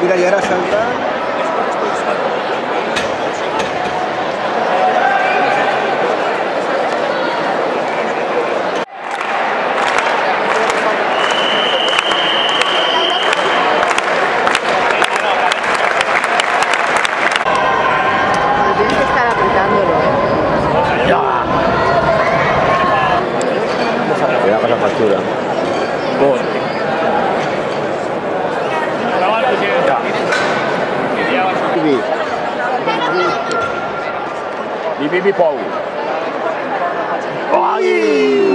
Mira, y ahora saldrá. Tienes que estar apretándolo, ¿eh? ¡Ya! Cuidado con la factura. Bibi Pou. ¡Ay!